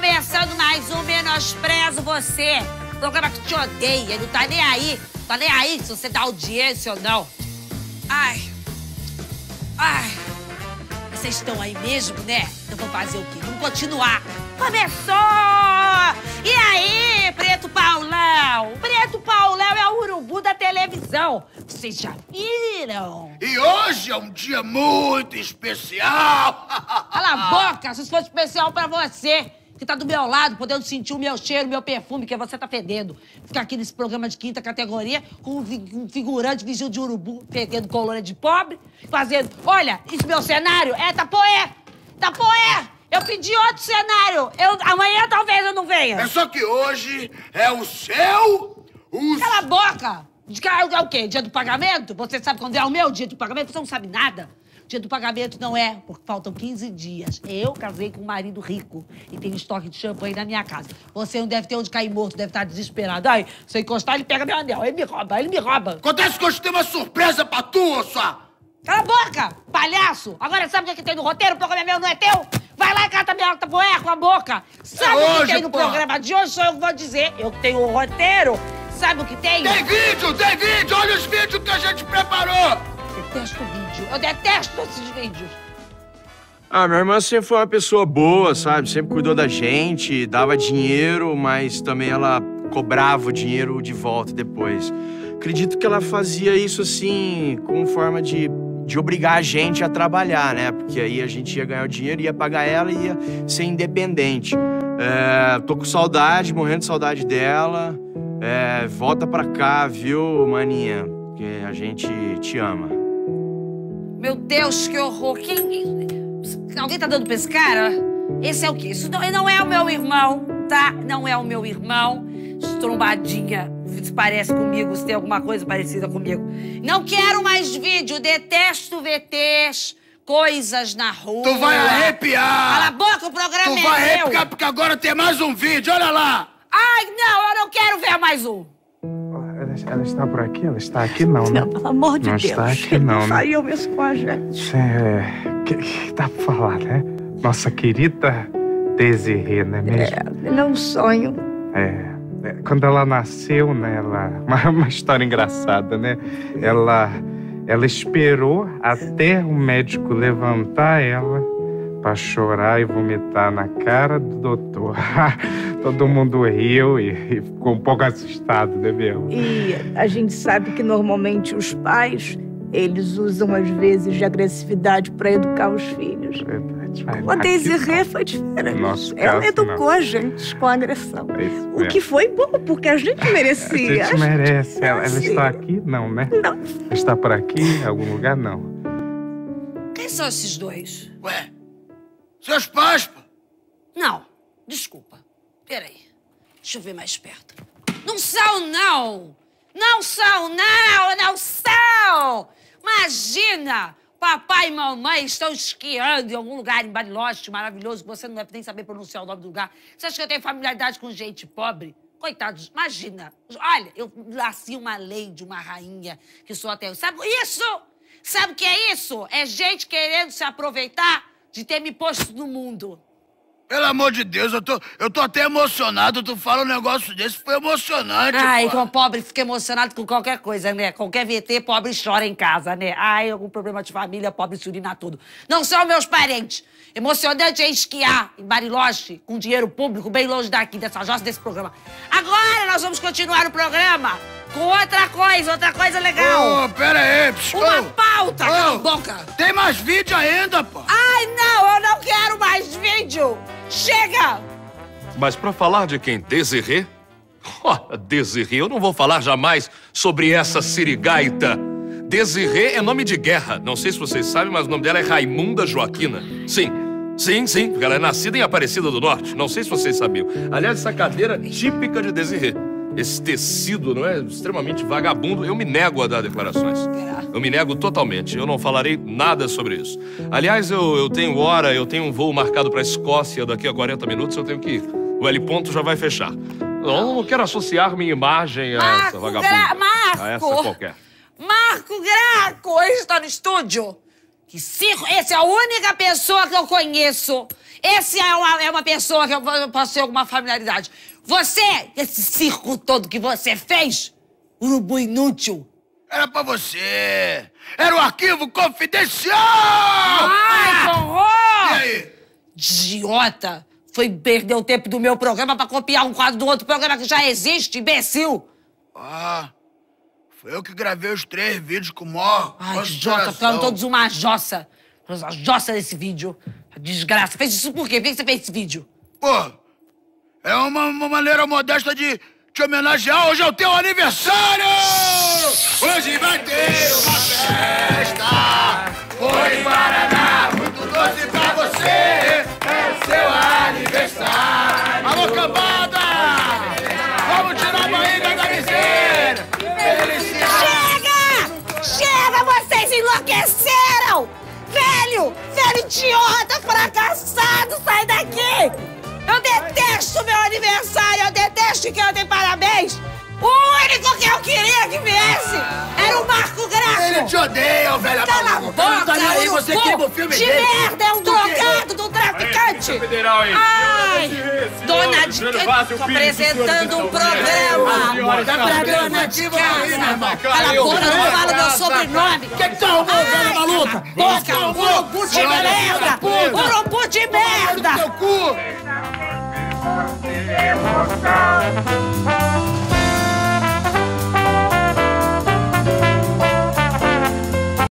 começando mais um Menosprezo Você. Programa que te odeia, não tá nem aí. Tá nem aí se você dá audiência ou não. Ai. Vocês estão aí mesmo, né? Então vou fazer o quê? Vamos continuar. Começou! E aí, Preto Paulão? Preto Paulão é o urubu da televisão. Vocês já viram? E hoje é um dia muito especial. Cala a boca, se isso fosse especial pra você, que tá do meu lado, podendo sentir o meu cheiro, o meu perfume, que você tá fedendo. Ficar aqui nesse programa de quinta categoria, com um figurante vestido de urubu, fedendo colônia de pobre, fazendo... Olha, esse meu cenário é Tapoé! Tapoé! Eu pedi outro cenário. Amanhã talvez eu não venha. É só que hoje é o seu... Cala a boca! É o quê? Dia do pagamento? Você sabe quando é o meu dia do pagamento? Você não sabe nada. Dia do pagamento não é, porque faltam 15 dias. Eu casei com um marido rico e tenho estoque de champanhe na minha casa. Você não deve ter onde cair morto, deve estar desesperado. Ai, se eu encostar, ele pega meu anel. Ele me rouba. Acontece que hoje tem uma surpresa pra tu, só. Cala a boca, palhaço! Agora sabe o que tem no roteiro? O programa é meu, não é teu? Vai lá e cata minha tapoé com a boca. Sabe o que tem no programa de hoje? Sou eu que vou dizer. Eu que tenho o roteiro. Sabe o que tem? Tem vídeo! Olha os vídeos que a gente preparou! Detesto vídeo. Eu detesto esses vídeos. Ah, minha irmã sempre foi uma pessoa boa, sabe? Sempre cuidou da gente, dava dinheiro, mas também ela cobrava o dinheiro de volta depois. Acredito que ela fazia isso, assim, como forma de obrigar a gente a trabalhar, né? Porque aí a gente ia ganhar o dinheiro, ia pagar ela e ia ser independente. Tô com saudade, morrendo de saudade dela. Volta pra cá, viu, maninha? Porque a gente te ama. Meu Deus, que horror. Alguém tá dando pra esse cara? Esse é o quê? Isso não é o meu irmão, tá? Não é o meu irmão. Trombadinha. Se parece comigo, se tem alguma coisa parecida comigo. Não quero mais vídeo. Detesto VTs, coisas na rua. Tu vai arrepiar. Cala a boca, o programa é meu. Tu vai arrepiar porque agora tem mais um vídeo. Olha lá. Ai, não, eu não quero ver mais um. Ela está por aqui? Ela está aqui não, né? Não, pelo amor de não Deus. Não está aqui não, né? Saiu mesmo com a gente. Que dá pra falar, né? Nossa querida Desirê, não é mesmo? Ele é um sonho. Quando ela nasceu, né? Uma história engraçada, né? Ela esperou até o médico levantar ela pra chorar e vomitar na cara do doutor. Todo mundo riu e ficou um pouco assustado, né, mesmo? E a gente sabe que normalmente os pais, eles usam às vezes de agressividade pra educar os filhos. A Desirê foi diferente. Ela educou a gente com agressão. O que foi bom, porque a gente merecia. A gente merece. Ela está aqui? Não, né? Não. Ela está por aqui, em algum lugar? Não. Quem são esses dois? Ué, seus pais, pô. Não, desculpa. Peraí, deixa eu ver mais perto. Não são, não! Não são, não! Não são! Imagina! Papai e mamãe estão esquiando em algum lugar em Bariloche maravilhoso, que você não deve nem saber pronunciar o nome do lugar. Você acha que eu tenho familiaridade com gente pobre? Coitados, imagina. Olha, eu nasci uma lei de uma rainha que sou até... Sabe isso? Sabe o que é isso? É gente querendo se aproveitar de ter me posto no mundo. Pelo amor de Deus, eu tô até emocionado. Tu fala um negócio desse, foi emocionante. Ai, pô. com pobre fica emocionado com qualquer coisa, né? Qualquer VT, pobre chora em casa, né? Ai, algum problema de família, pobre se urina tudo. Não são meus parentes. Emocionante é esquiar em Bariloche, com dinheiro público, bem longe daqui, dessa jossa, desse programa. Agora nós vamos continuar o programa com outra coisa legal. Ô, pera aí, Uma pauta, cala a boca. Tem mais vídeo ainda, pô. Ai, não, eu não quero mais vídeo. Chega! Mas pra falar de quem? Desirê? Desirê, eu não vou falar jamais sobre essa sirigaita. Desirê é nome de guerra. Não sei se vocês sabem, mas o nome dela é Raimunda Joaquina. Sim, porque ela é nascida em Aparecida do Norte. Não sei se vocês sabiam. Aliás, essa cadeira é típica de Desirê. Esse tecido, não é? Extremamente vagabundo. Eu me nego a dar declarações. Eu me nego totalmente. Eu não falarei nada sobre isso. Aliás, eu tenho um voo marcado pra Escócia daqui a 40 minutos. Eu tenho que ir. O L ponto já vai fechar. Eu não quero associar minha imagem a essa vagabunda. A essa qualquer. Marco Graco, ele está no estúdio. Que circo? Essa é a única pessoa que eu conheço. Esse é uma pessoa que eu posso ter alguma familiaridade. Você, esse circo todo que você fez, urubu inútil. Era pra você. Era um arquivo confidencial! Ai, que horror! E aí? Idiota! Perdeu o tempo do meu programa pra copiar um quadro do outro programa que já existe, imbecil! Ah, foi eu que gravei os 3 vídeos com o maior Ai, idiota, ficaram todos uma jossa. Uma jossa desse vídeo. Desgraça. Fez isso por quê? Por que você fez esse vídeo? Pô, é uma maneira modesta de te homenagear. Hoje é o teu aniversário! Hoje vai ter uma festa! Foi em Paraná, muito doce pra você! É o seu aniversário! Alô, cambada! Vamos tirar a barriga da miséria! Chega! Chega! Vocês enlouqueceram! Velho idiota, fracassado, sai daqui! Eu detesto meu aniversário, eu detesto que eu dê parabéns! O único que eu queria que viesse era o Marco Graça! Ele te odeia, velho! Cala a boca, aí, você queima o filme de dele! merda, é um drogado, um traficante! Federal aí. Ai! Dona de casa, tô apresentando um programa pra dona de casa! Cala a boca, não fala meu sobrenome! Que tá arrumou, velha maluca? Boca, urubu de merda! Urubu de merda! Teu cu! Emoção.